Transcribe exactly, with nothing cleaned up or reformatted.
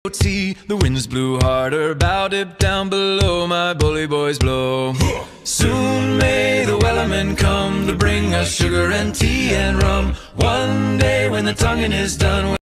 tea. The winds blew harder, bow dip down below, my bully boys blow. Soon may the wellerman come to bring us sugar and tea and rum. One day when the tonguing is done,